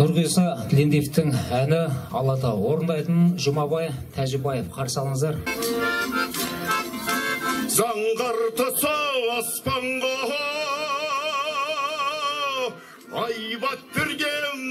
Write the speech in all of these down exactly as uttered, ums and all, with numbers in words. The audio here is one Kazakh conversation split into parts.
Нұрғиса Тілендиевтің әні Алатау орындайтын Жұмабай Тәжібаев, қарсы алыңыздар. Заңғар тұсы аспанға айбат берген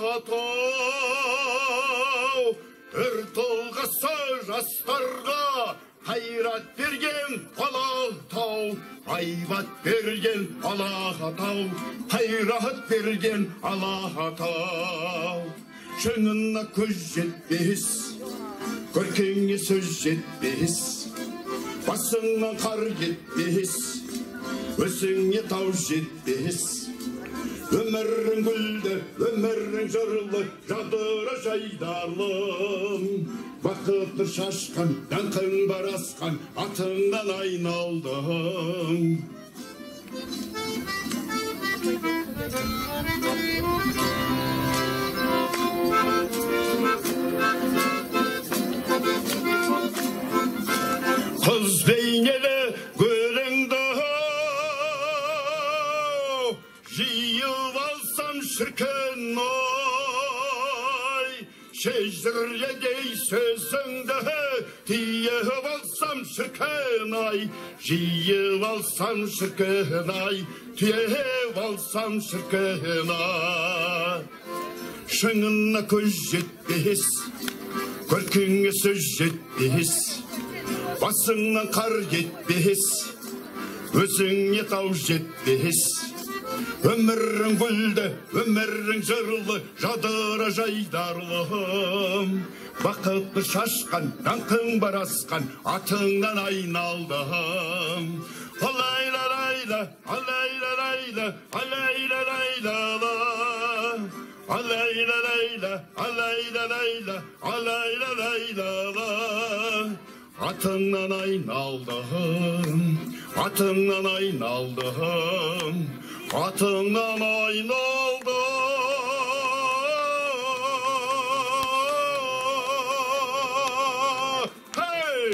Алатау, үр толғысы жастарға қайрат берген Алатау, айбат берген Алатау, қайрат берген Алатау. Шыңына көз жетпес, көркеңе сөз жетпес, басыңнан қар кетпес, өсіңе тау жетпес. Өмірің гүлді, өмірің жырлы, жадыра жайдарлым. Бақытты шашқан, даңқың бар асқан, атыңнан айналдым. Қыз бейнелі гөліңді жиып алсам шіркін ой, шежіредей сөзіңді тиіп алсам шіркін ай, жиып алсам шіркін ай, тиіп алсам шіркін ай. Шыңына көз жетпес, көркіңе сөз жетпес, басыңнан қар кетпес, өзіңе тау жетпес. Өмірің гүлді, өмірің жырлы, жадыра жайдарлым. Бақытты шашқан, даңқың бар асқан, атыңнан айналдым. Алайла-лайла, алайла-лайла, алайла-лайла-ла. Алайла-лайла, алайла-лайла, алайла-лайла-ла. Атыңнан айналдым, атыңнан айналдым, атыңнан айналдым. Hey!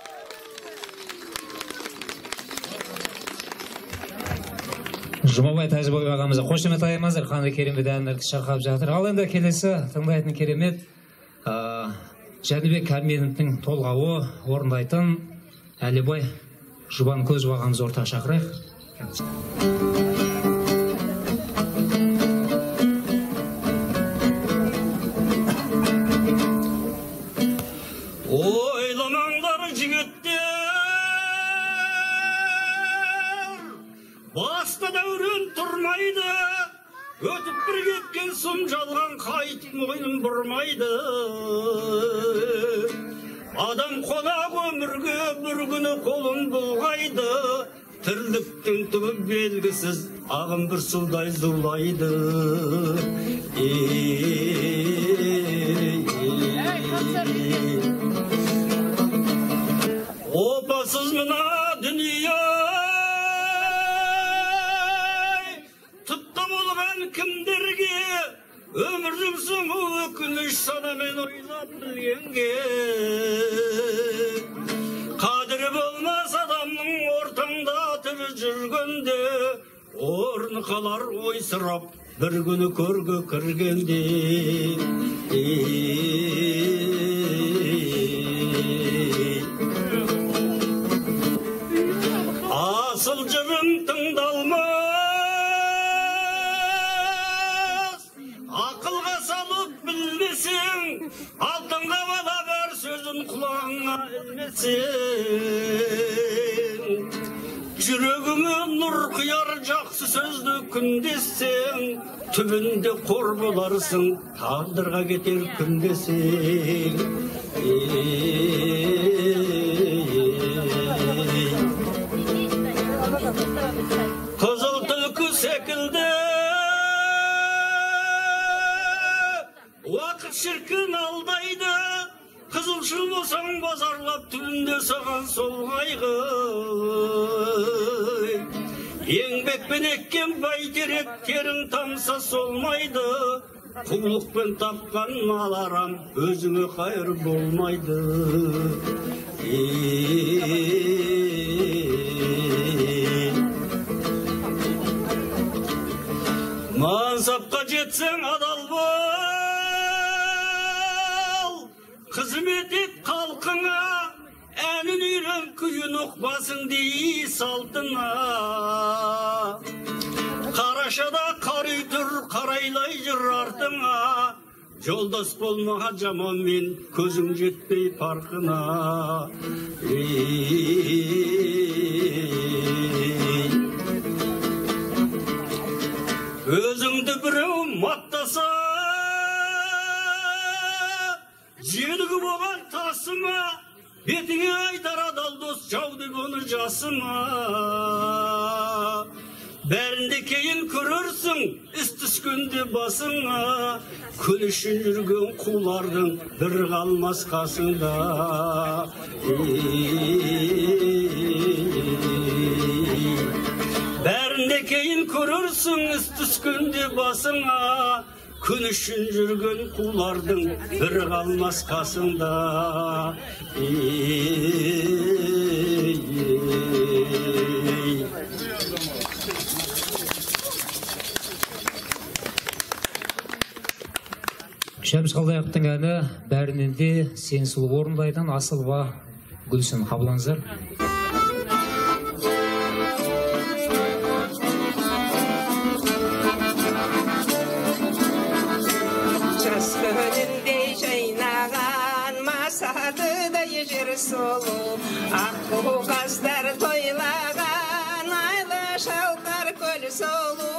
Жұмабай Тәжібаев ағамызға қошемет айтамыздар, қандай керемет әндерді шырқап жатыр. Ал енді келесі тыңдайтын керемет Жәнібек Әлменовтің толғауы орындайтын Әлібай Жұбанкөзов ағамыз ортаға шақырайық. Ойламаңдар жігіттер, баста дәурен тұрмайды, өтіп бір кеткен сұм жалған қайтып мойнын бұрмайды. Адам қонақ өмірге бір күні қолын бұлғайды, тірліктің түбі белгісіз, ағым бір судай зулайды. Опасыз мына дүние, тұтта болған кімдерге, өмірдің соңы өкініш санамен ойлап білгенге. Қадірі болмас адамның ортаңда тірі жүргенде, орны қалар ойсырап бір күні көрге кіргенде. Асыл жырым тыңдалмас, ақылға салып білмесең, алтынға бала бар сөзін құлағыңа ілмесең. Жүрегіңе нұр құяр жақсы сөзді күндесең, түбінде қор боларсың, тағдырға кетер күндесең. Қызыл түлкі секілді уақыт шіркін алдайды, қызылшыл болсаң базарлап түбінде саған сол қайғы. Еңбекпен еккен бәйтерек терің тамса солмайды, құлықпен тапқан мал арам өзіңе қайыр болмайды. Мансапқа жетсең адал бол, Halkına enin üren kuyun ukmasın diye saltına. Karaşada karıdır karaylaycır ardına. Yoldaş bolmağa caman men közüm jetpey parkına. Özüңді біреу мақтаса, желігі болған тасыма, бетіңе айтар адал дос жауды бұны жасыма. Бәрінде кейін көрерсің, іс түскенде басыңа, күн үшін жүрген құлардың бір қалмас қасыңда. Бәрінде кейін көрерсің, іс түскенде басыңа, күн үшін жүрген құлардың бір қалмас қасыңда. Шәміс Қалдаяқовтың әні бәрінен де сен сұлу орындайтын Асылба Гүлсін қабылаңыздар. Жас күнінде жайнаған масатыдай жер солу, ақ қуғаздар тойлаған айлы шалқар көл солу.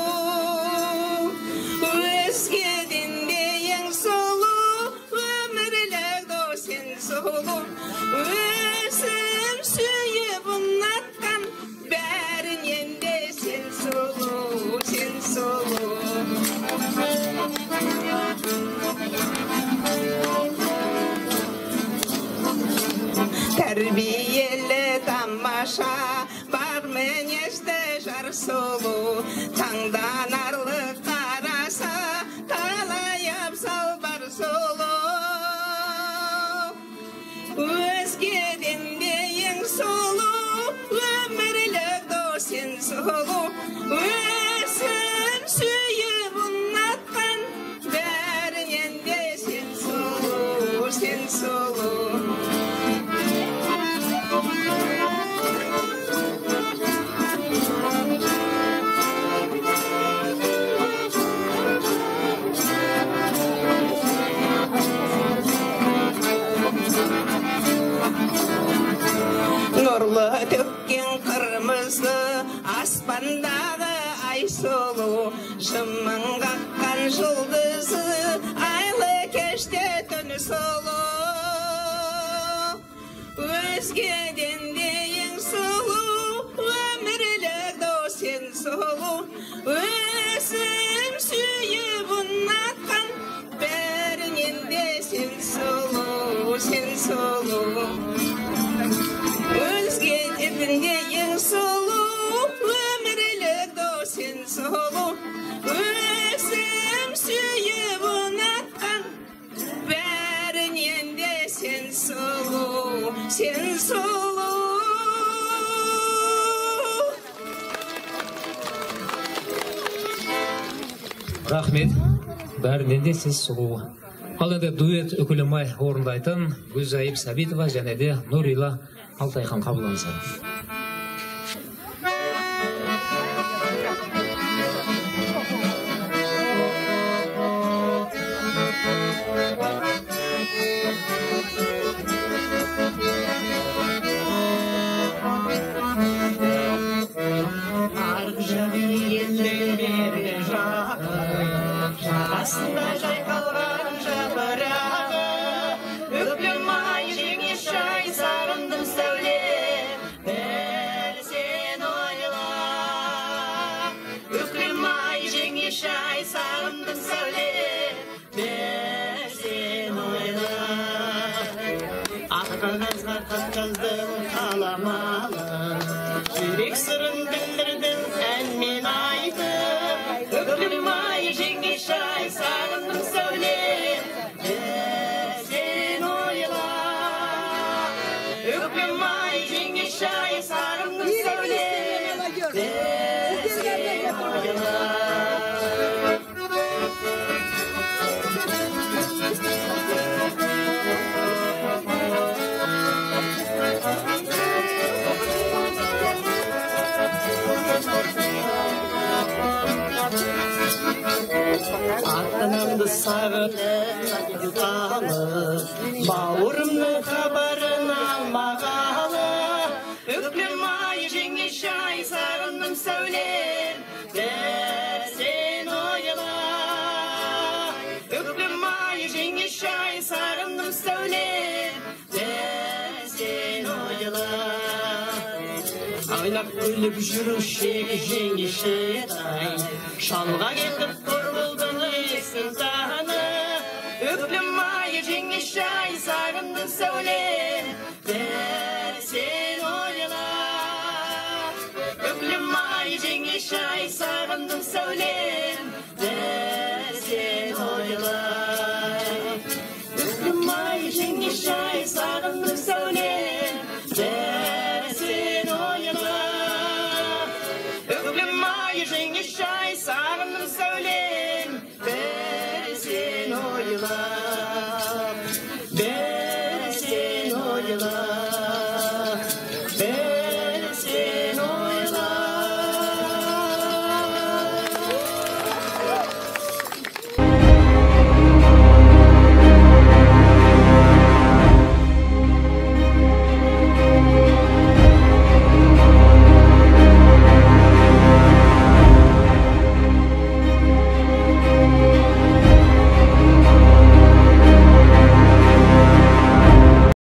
Өзгеден де ең солу, өмірлік досен солу. Өзім сүйіп ұнатқан бәрінен де сен солу, сен солу. Тәрбиелі тамаша бар мінезді жар солу, таңданарлық қараса талай абзал бар солу. Өзгеден де ең солу, өмірлік досен солу. Өзім сүйіп ұнатқан бәрінен де сен солу, сен солу. Нұрлы төккен қырмызы аспандағы ай солу, жымың қаққан жұлдызы айлы кеште түн солу. Өзгеден де ең солу, өмірлік досен солу. Өзім сүйіп ұнатқан бәрінен де сен солу, сен солу. Өзгеден де ең солу, өмірлік досен солу. Өзім сүйіп ұнатқан бәрінен де сен солу, сен солу. Рахмет, бәрінен де сіз сұлу. Ал енді дуэт үкілімай орындайтын Гүлзайып Сәбитова және де Нұрила Алтайхан қабылыңыздар. Жүрек сырын білдірдің әнмен айтып, өкілім ай жеңге шай сағындым сәулем, сен ойла. Өкілім ай жеңге шай сағындым сәулем, сен ойла. sağıtım kanı, bağırımның habarın almağalı. Üklüm ay jengiş ay sağındım söylem, dersen oyla. Üklüm ay jengiş ay sağındım söylem, dersen oyla. Aynak gülüp жүрушек жеңеше тай, шалға кетіп тұр бұлдың есін таны. Үклім ай жеңеш ай сағындың сәулем, дәрсен ойла. Үклім ай жеңеш ай сағындың сәулем, дәрсен ойла. Үклім ай жеңеш ай сағындың сәулем, дәрсен oyla. Üklüm ay jengiş ay sağındım söylem, dersen oyla, dersen oyla.